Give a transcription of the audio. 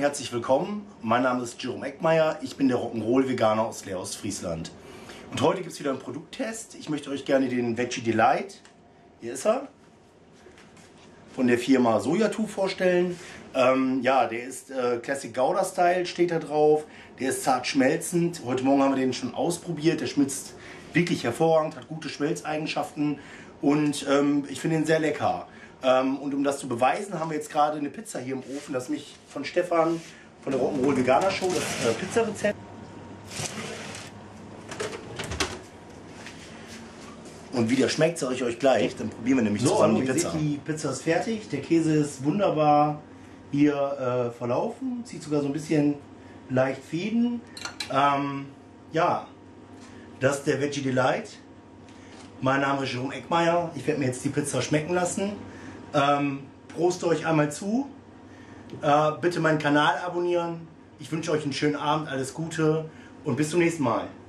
herzlich willkommen. Mein Name ist Jerome Eckmeier. Ich bin der Rock'n'Roll-Veganer aus Leer, Ostfriesland. Und heute gibt es wieder einen Produkttest. Ich möchte euch gerne den Veggie Delight, hier ist er, von der Firma Sojatu vorstellen. Ja, der ist Classic Gouda Style, steht da drauf. Der ist zart schmelzend. Heute Morgen haben wir den schon ausprobiert. Der schmilzt wirklich hervorragend, hat gute Schmelzeigenschaften und ich finde ihn sehr lecker. Und um das zu beweisen, haben wir jetzt gerade eine Pizza hier im Ofen. Das ist mich von Stefan von der Rock'n'Roll Veganer Show, das Pizzarezept. Und wie der schmeckt, sage ich euch gleich. Dann probieren wir nämlich zusammen die Pizza. Die Pizza ist fertig. Der Käse ist wunderbar hier verlaufen. Zieht sogar so ein bisschen leicht Fäden. Ja, das ist der Veggie Delight. Mein Name ist Jerome Eckmeier. Ich werde mir jetzt die Pizza schmecken lassen. Prost euch einmal zu. Bitte meinen Kanal abonnieren. Ich wünsche euch einen schönen Abend, alles Gute und bis zum nächsten Mal.